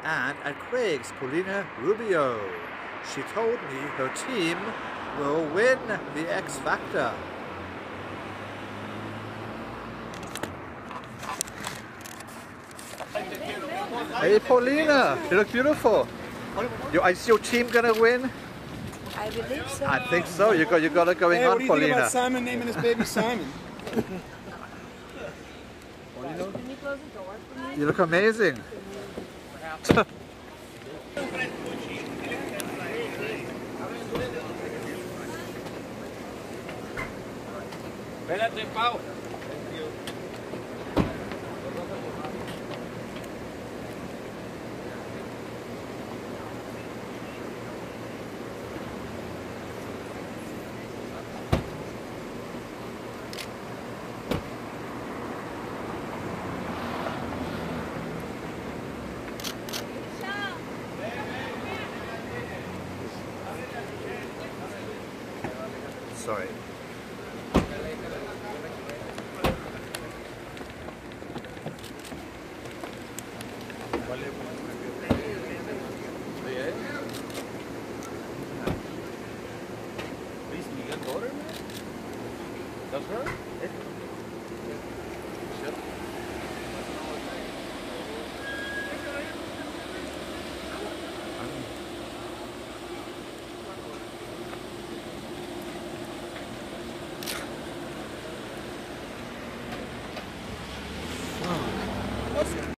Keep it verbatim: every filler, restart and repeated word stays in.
and at Craigs, Paulina Rubio. She told me her team will win the X Factor. Hey Paulina, you look beautiful. You, is your team gonna win? I believe so. I think so. You got you got it going hey, on, what do you Paulina. think about Simon naming his baby Simon? Can you close the door for me? You look amazing. Espérate, Pau. Sorry. That's her? Oh.